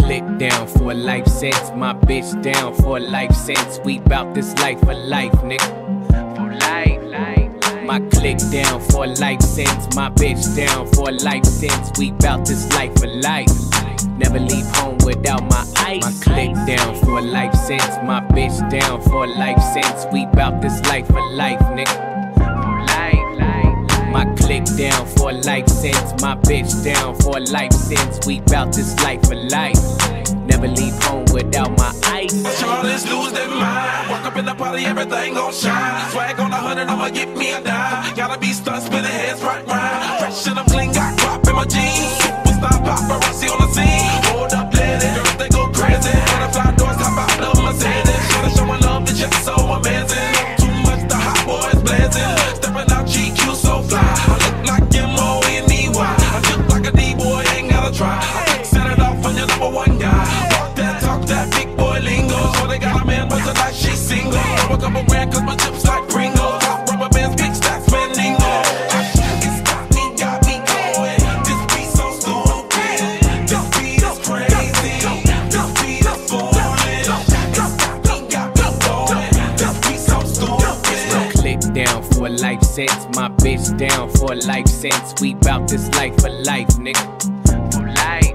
click down for a life sentence. My bitch down for a life sentence. We bout this life for life, nigga. For life. My click down for a life sentence. My bitch down for a life sentence. We bout this life for life. Never leave home without my ice. My click down for a life sentence. My bitch down for a life sentence. We bout this life for life, nigga. For life. My click down for a life sentence. My bitch down for a life sentence. We bout this life for life. Never leave home without my ice. Charlie's lose their mind. Walk up in the party, everything gon' shine. Swag on 100, I'ma get me a dime. Gotta be stunt, spinning heads right round. Fresh and I'm clean, got crop in my jeans. Superstar paparazzi on the scene. Hold up, lady, girls they go crazy. Butterfly doors, hop out of Mercedes. Shawty showing love, it's just so amazing. Too much, the hot boys blazing. Stepping out GQ so fly. I look like M-O-N-E-Y. I look like a D-boy, ain't gotta try. Set it off on your number one guy. Talk that big boy lingo. So they got a man, but tonight she's single. Throw a couple grand, cause my chips like Pringles. Top rubber bands, big stacks, Mandingo. It's got me going. This beat so stupid. This beat is crazy. This beat is foolish. It's got me going. This beat so stupid. My click down for a life sentence. My bitch down for a life sentence. We bout this life for life, nigga. For life.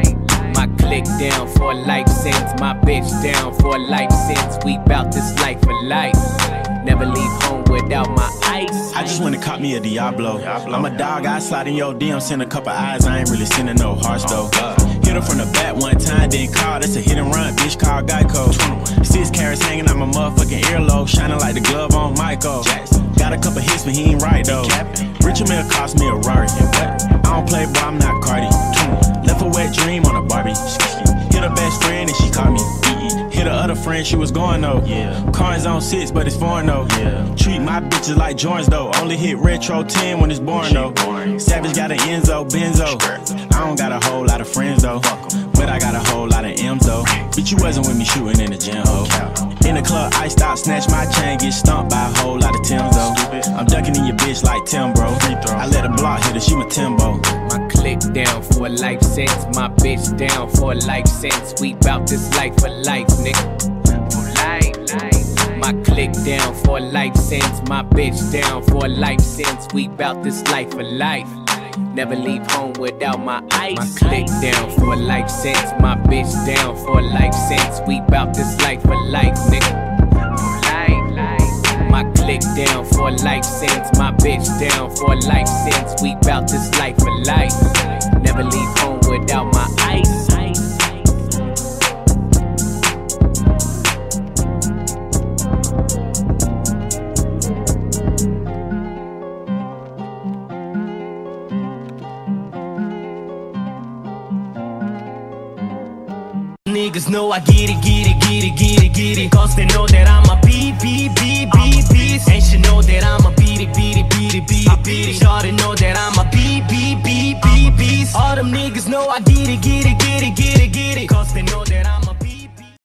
My click down for a life sentence. My bitch down for a life sentence. We bout this life for life. Never leave home without my ice. I just went to cop me a Diablo. I'm a dog, I slide in your DM, send a couple eyes. I ain't really sending no hearts though. Hit her from the back one time, then call. That's a hit and run, bitch, call Geico. 6 carats hanging out my motherfucking earlobe, shining like the glove on Michael. Got a couple hits, but he ain't right though. Richard Mille cost me a Rari. I don't play, boy, I'm not Cardi. Left a wet dream on a Barbie. Hit her best friend and she caught me. Hit her other friend, she was going though. Cars on 6, but it's foreign though. Treat my bitches like Jordans though. Only hit retro 10 when it's boring though. Savage got an Enzo, Benzo. I don't got a whole lot of friends though, but I got a whole lot of M's though. Bitch, you wasn't with me shooting in the gym, ho. In the club, I stop, snatch my chain, get stumped by a whole lot of Timbs though. I'm ducking in your bitch like Tim, bro. I let a block hit her, she my Timbo. My click down for a life sentence. My bitch down for a life sentence. We bout this life for life, nigga. For life. My click down for a life sentence. My bitch down for a life sentence. We bout this life for life. Never leave home without my ice. My click down for a life sentence. My bitch down for a life sentence. We bout this life for life, nigga. For life. My click down for a life sentence. My bitch down for a life sentence. We bout this life for life. Never leave home without my ice. Niggas know I get it. Cause they know that I'm a beat